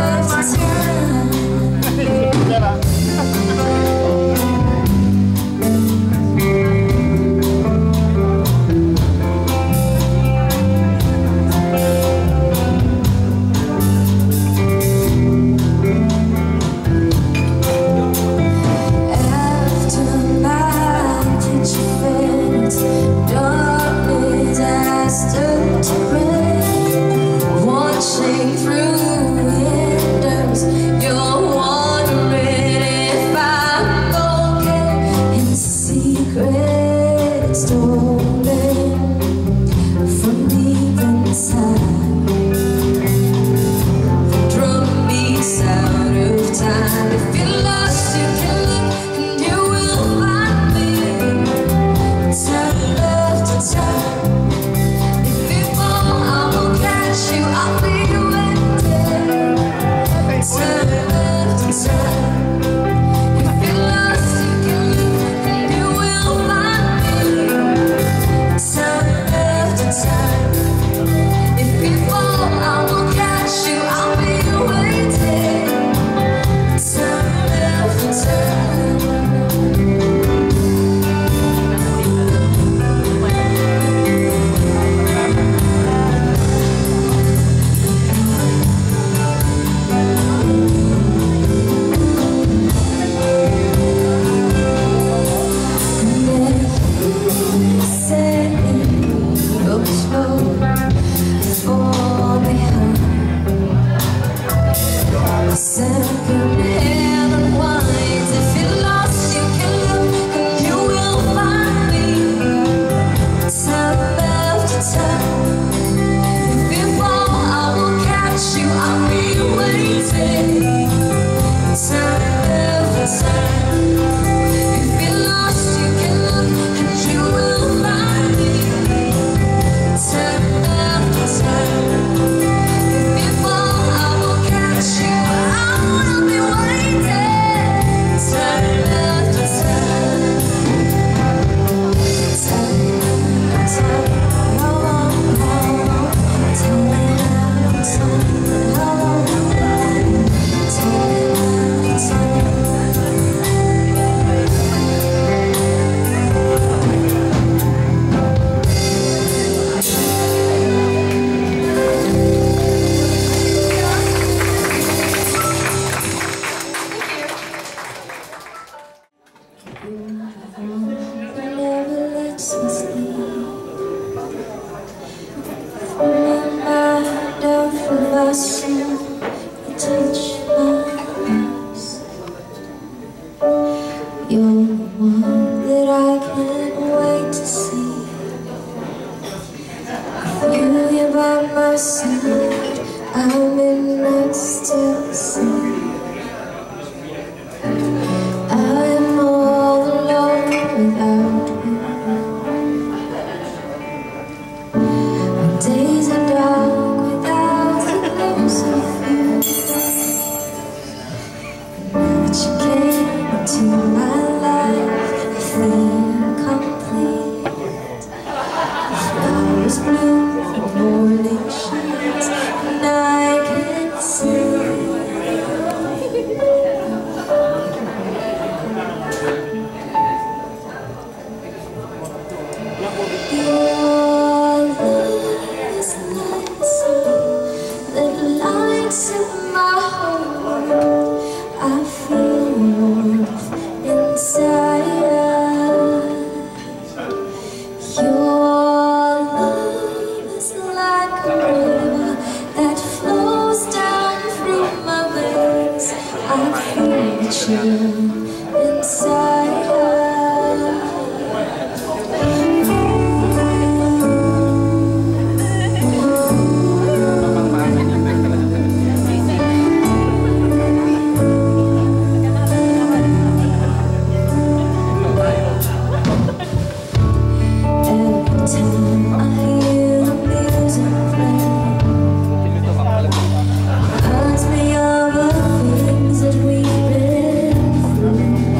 Reminds me of the things that we've been through.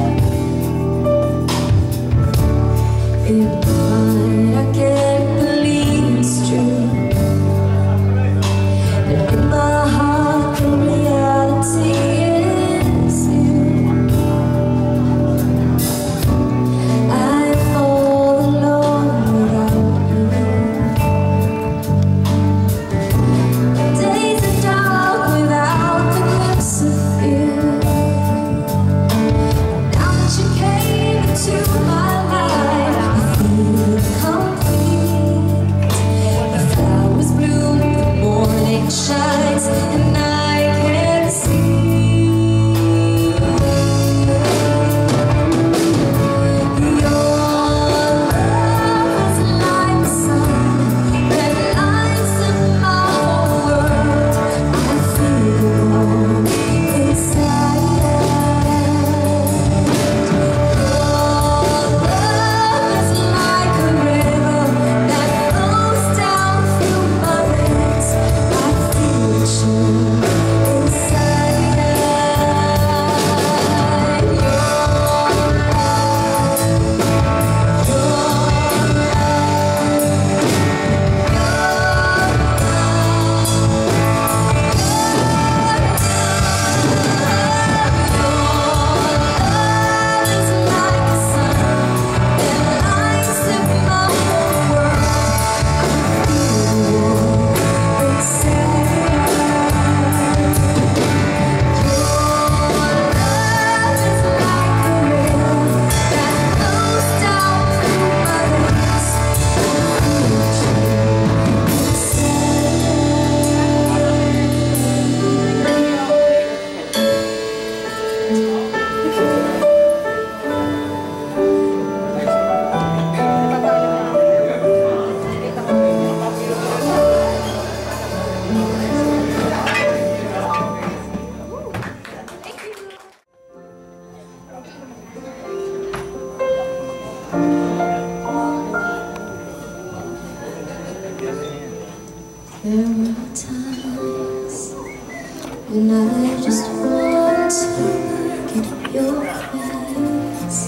just want to look at your face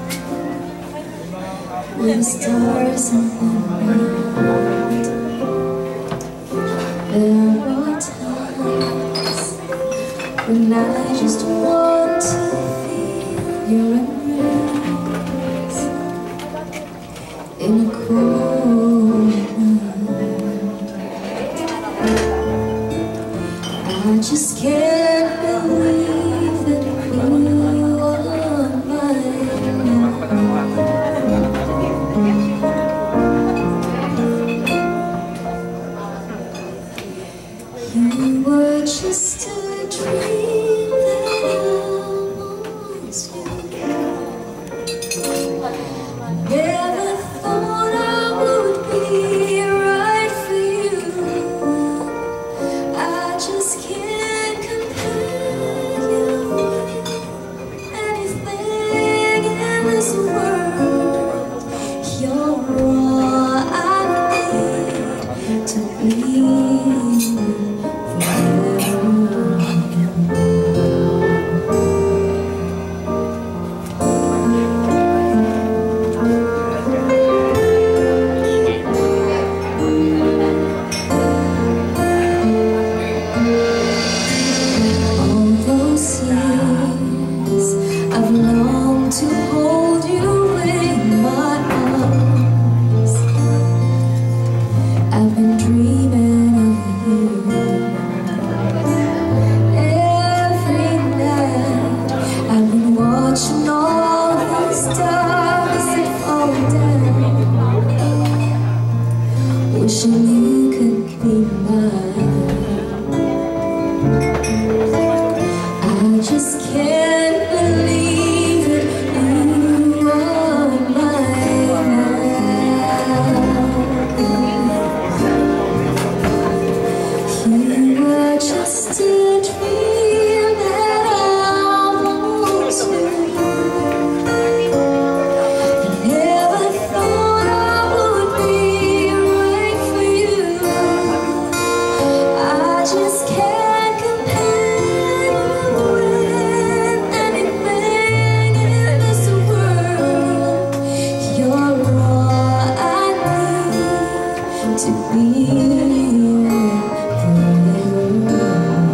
with the stars in the night. There are times when I just want to feel your embrace in a cold night. I just can't believe that you are mine now. You were just a dream that I once knew. Never thought I would be right for you. I just can't compare you with anything in this world. You're all I need to be I've longed to hold you in my arms. I've been dreaming of you every night. I've been watching all the stars that fall down, wishing you could be mine. I just can't believe that you are mine now. You were just a dream that I once knew. Never thought I would be right for you. I just can't compare you with anything in this world. You're all I need to be forever.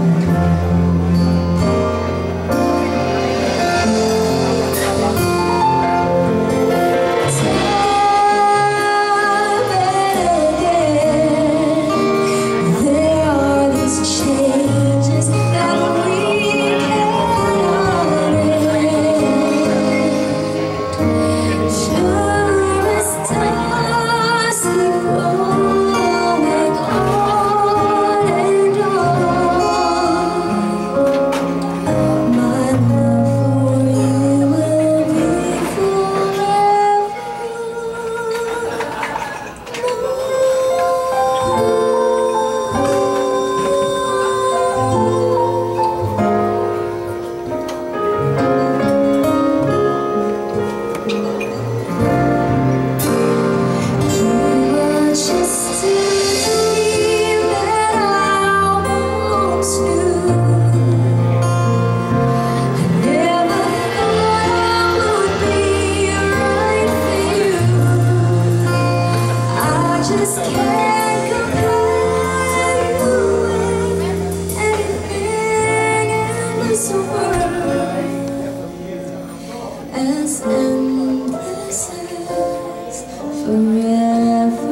Time and again, there are these changes that we cannot end. Sure as stars keep growing on and on, my love for you will be forever. You were just a dream that I once knew. I never thought I would be right for you. I just can't compare you with anything in this world. As endless as forever.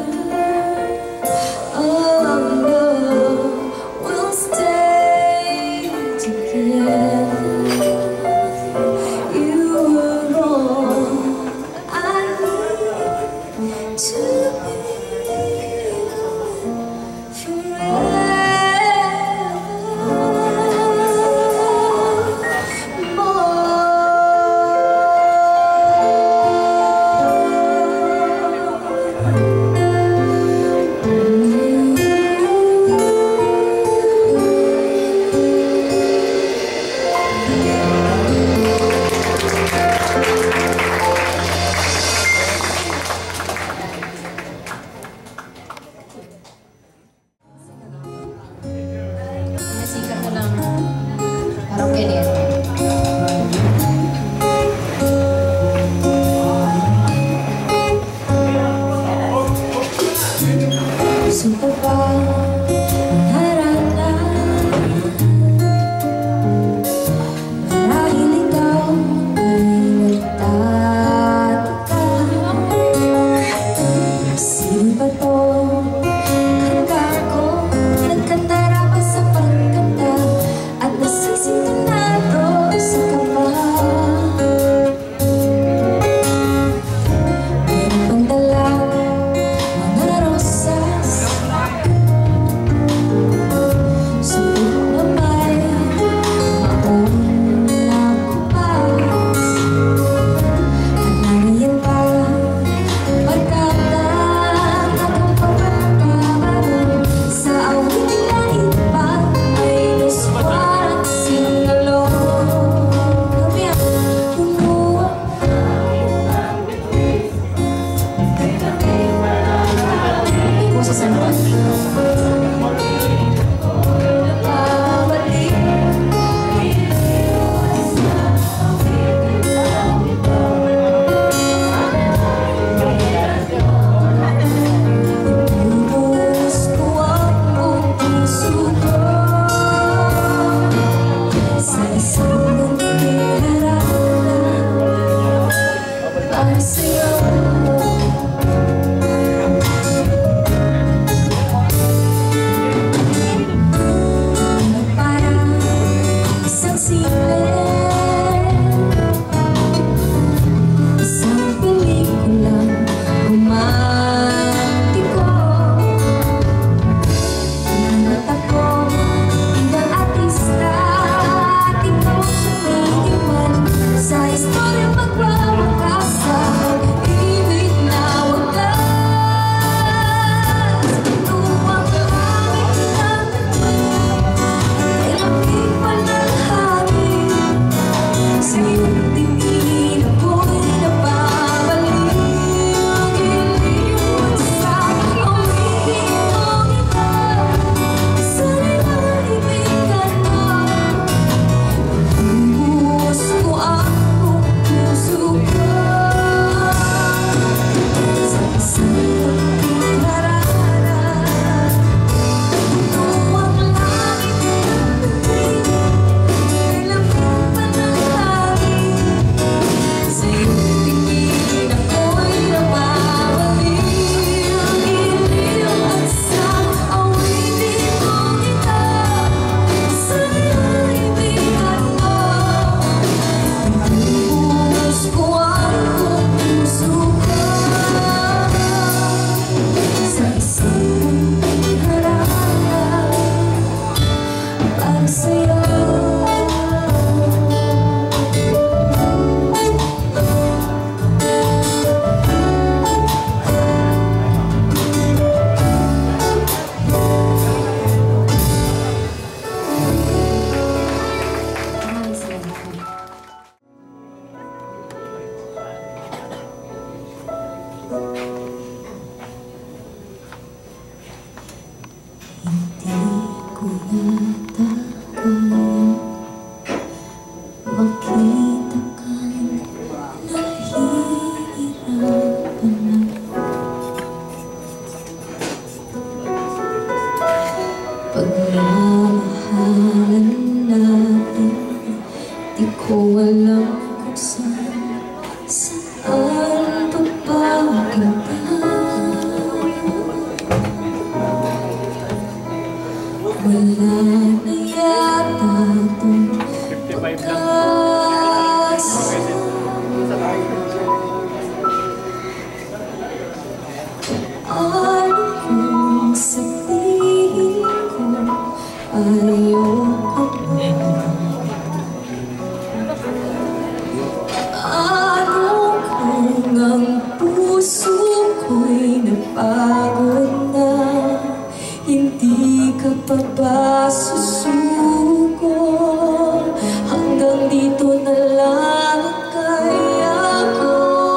Oh no, we'll stay together. You were all I need to be forever. More sine. Isang pelikulang romantiko. Ang mata ko, bilang artista, di ko sumiiwan sa istorya magwawakas sa pag-ibig na wagas. Luwang langit ng may lamig pa ng hangin. Sa iyong tingin ako'y napabaliw. Iliw sa awitin mong ito, sana'y maibigan mo. Buhos ko ang buong puso ko sa isang pagkuharana. Luwang langit ng bituin, may lamig pa ng hangin. Sa iyong tingin ako'y napabaliw. Iliw at sa awitin mong ito, sana'y maibigan mo. Buhos ko ang buong puso ko sa isang pagharana para sa'yo. Hindi ko yata kayang makita kang nahihirapan na. Pagmamahalan natin, di ko alam kung saan papapunta. Wala na yata itong pag-asa. Ano kung sabihin ko ayoko na? Ano kung ang puso ko'y napagod na? Hindi ka pa ba susuko? Hanggang dito na lang kaya ko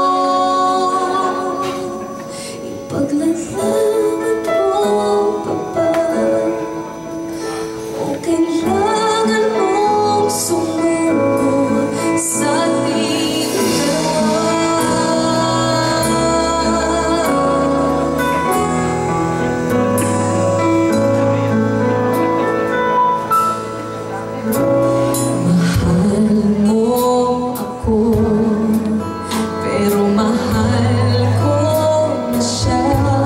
ipaglalangan mo pa ba? O kailangan mong sumuko sa ating mahal mo ako, pero mahal ko na siya.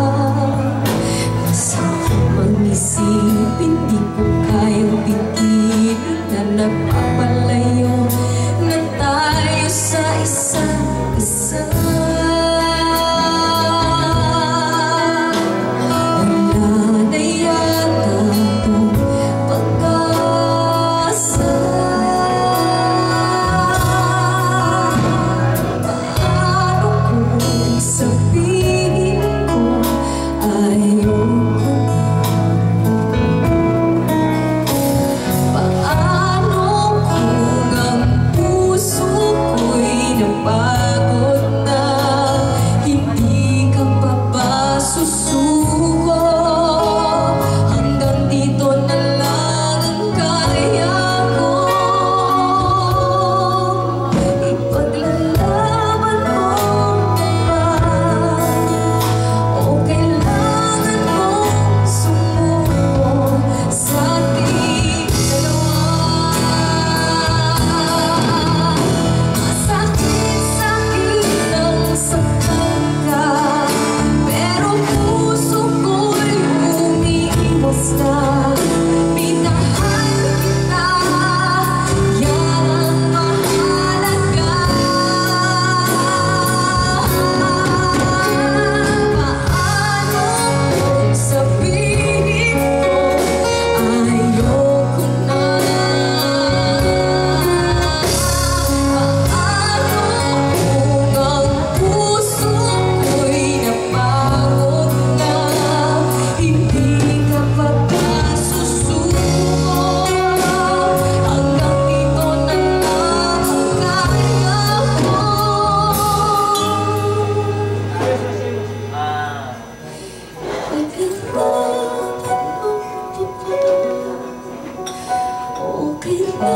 Masamang isipin, di ko kayang bigilin na nagpapalayo na tayo sa isa't isa. Wala na yata itong pag-asa. Paano kung sabihin ko ayoko na? Paano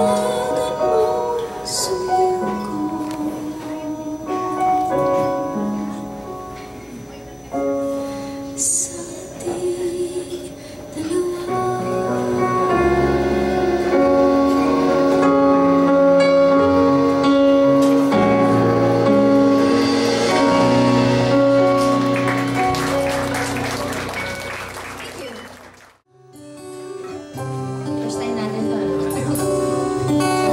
Sa ating dalawa. Thank you. First time natin to.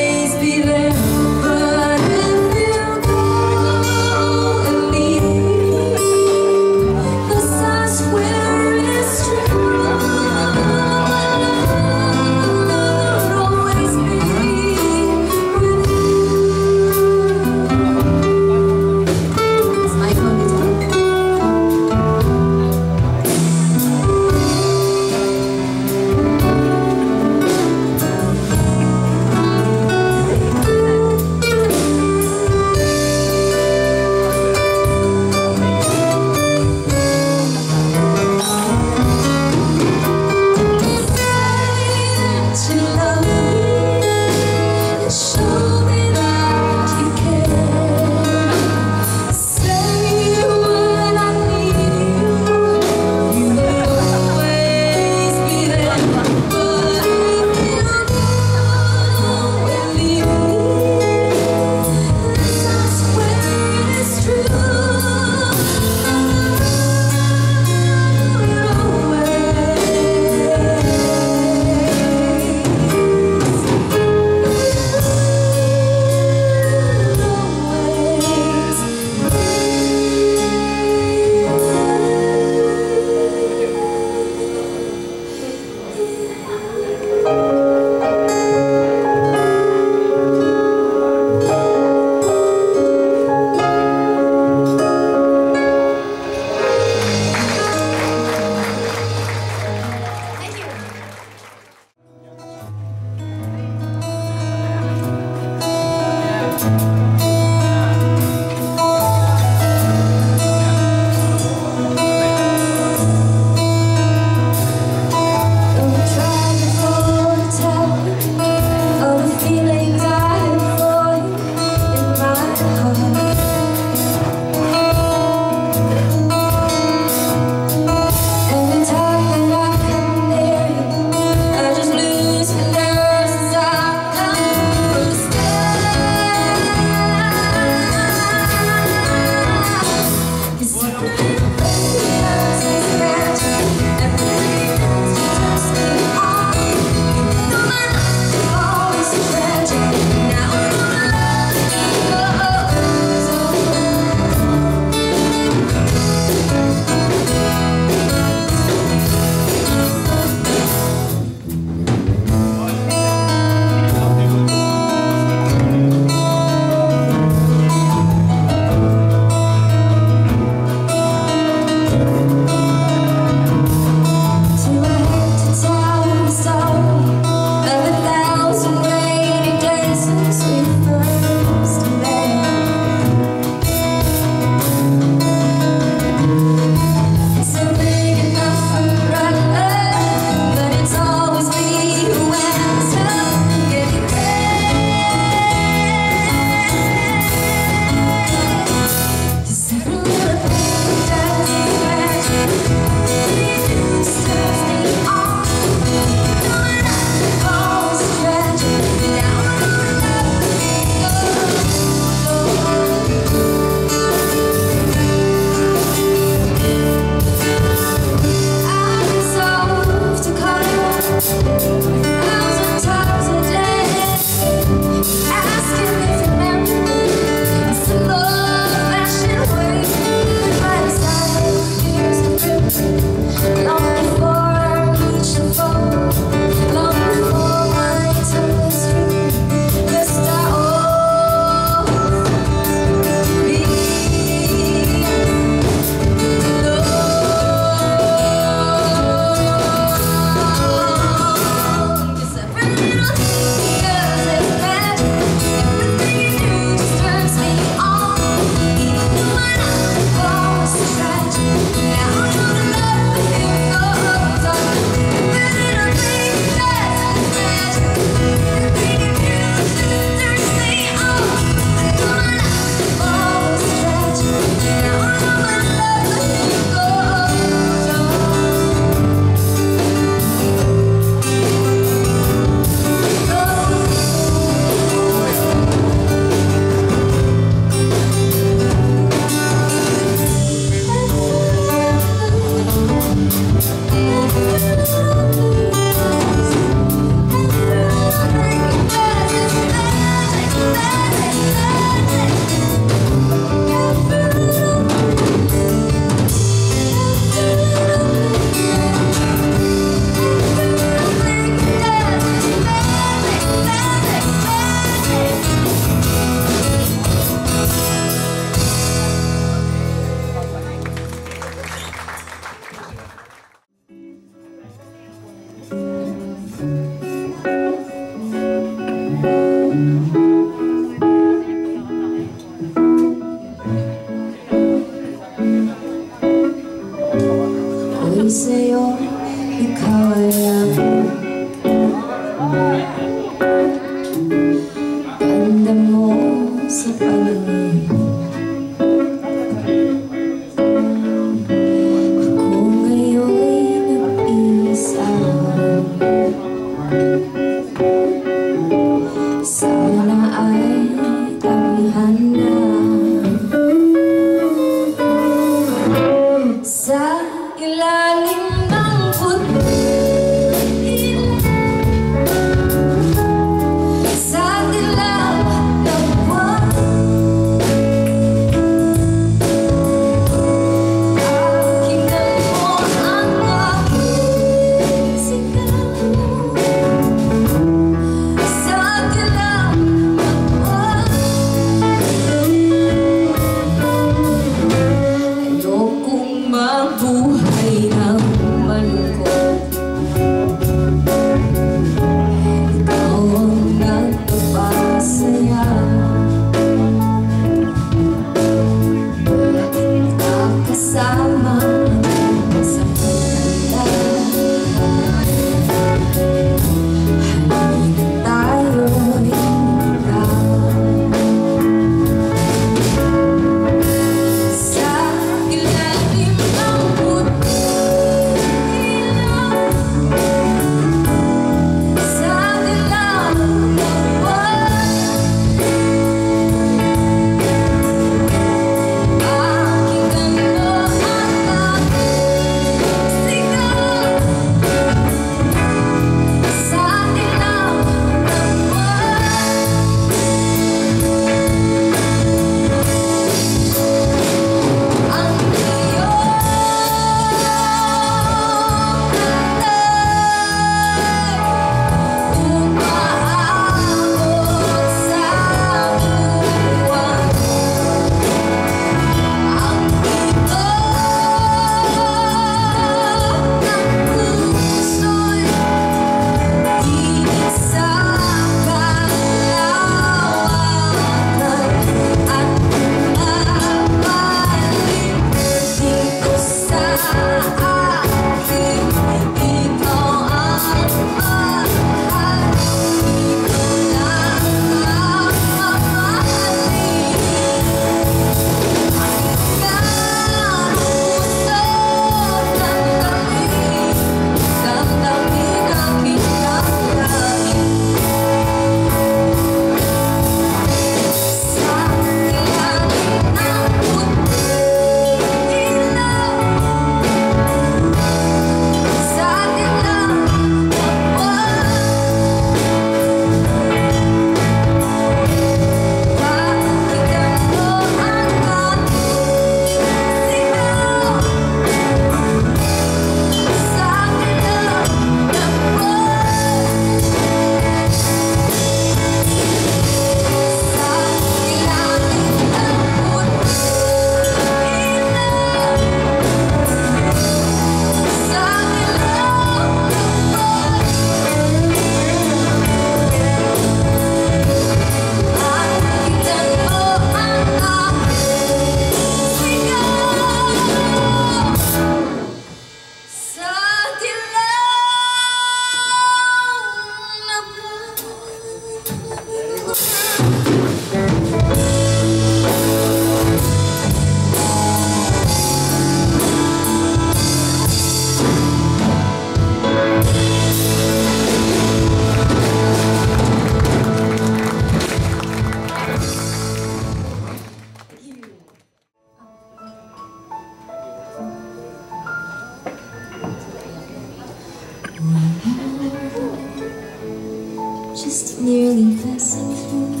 slowly passing through,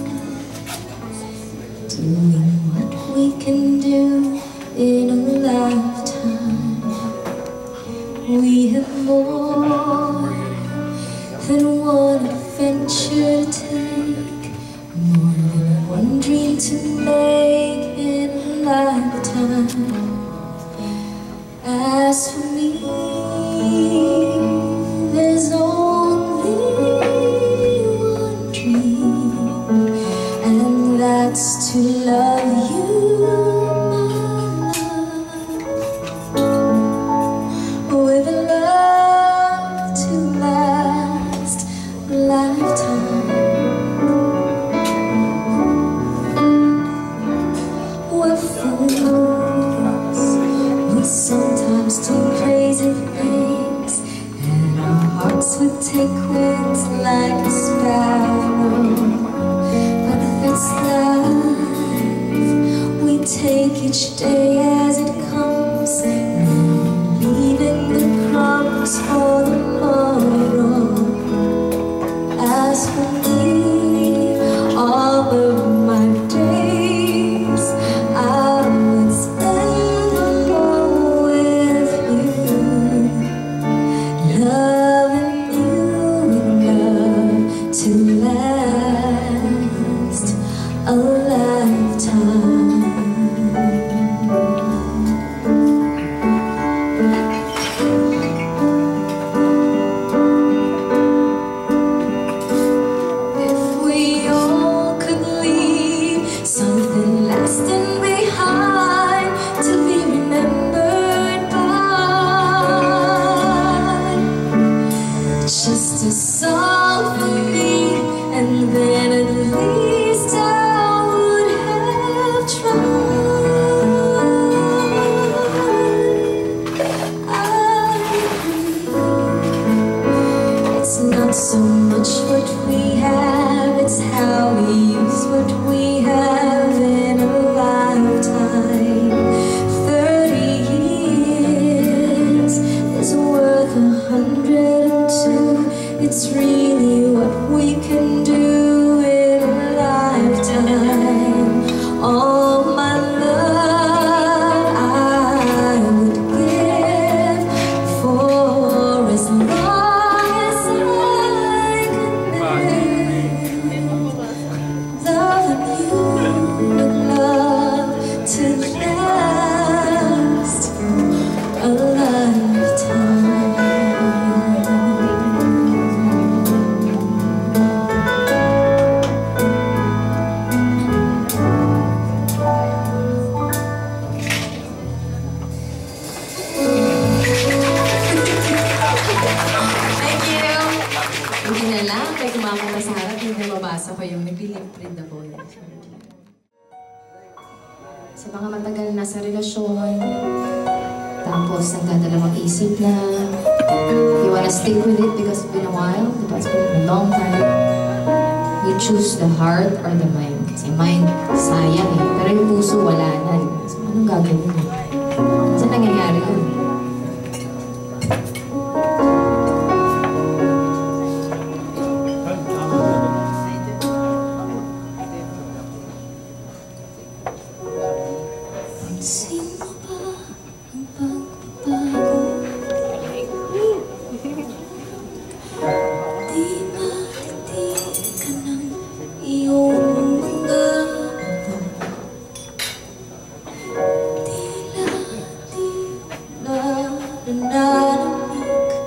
doing what we can do in a lifetime. We have more than one adventure to take, more than one dream to make in a lifetime. As for me, there's only one dream, and that's to love you, my love, with a love to last a lifetime. We're fools, we sometimes do crazy things, and our hearts would take wings like a sparrow. But that's life, we take each day as it comes, leaving the crumbs for tomorrow. As for me, all of my days I would spend alone with you, loving you with love to last a lifetime. If we all could leave something lasting behind to be remembered by, just a song for me, and then at least I would have tried. I agree, it's not so much what we have, it's how we use what we have in a lifetime. 30 years is worth 102. It's really what we can do in a lifetime. All my love I would give for as long as I can live, loving you with love to last a lifetime. Thank you! Hindi na lang, kaya kumama pa sa harap, hindi mabasa ko yung nag-print the boy. Sa mga matagal na sa relasyon, tapos nagdadalawang isip na you wanna stick with it because it's been a while, diba? It's been a long time. You choose the heart or the mind. Kasi mind, sayang eh. Pero yung puso, wala na. Diba? So, anong gagawin mo? Saan nangyayari yun? Pansin mo ba ang pagbabago? Di matitig ka ng iyong mga mata. Tila di na nananamig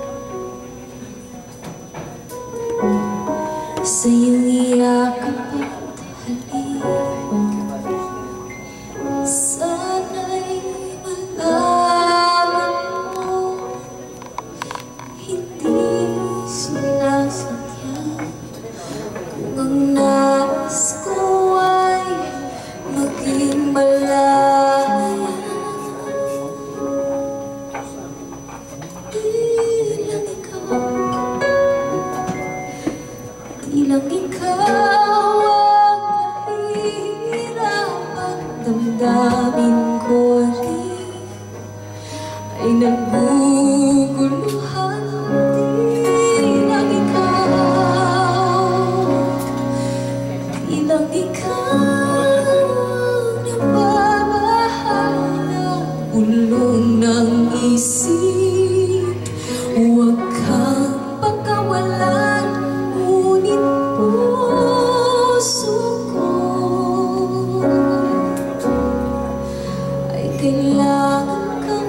sa iyong yakap at halik. Sana'y malaman mo, hindi sinasadya kung ang nais ko ay maging malaya. Di lang ikaw ang nahihirapan, damdamin ko rin ay naguguluhan. Di lang ikaw Ilang ikaw nababahala, bulong ng isip. Huwag kang pagkawalan, ngunit puso ko ay kailangan kang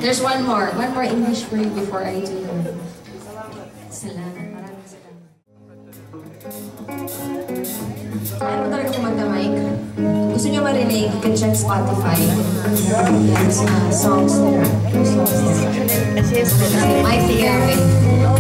There's one more English for you before I do. Salamat. Maraming salamat. Ano mo talaga kumanta, Mike? Gusto niyo marinig, you can check Spotify. Yes, songs nila. Mike Tigawe.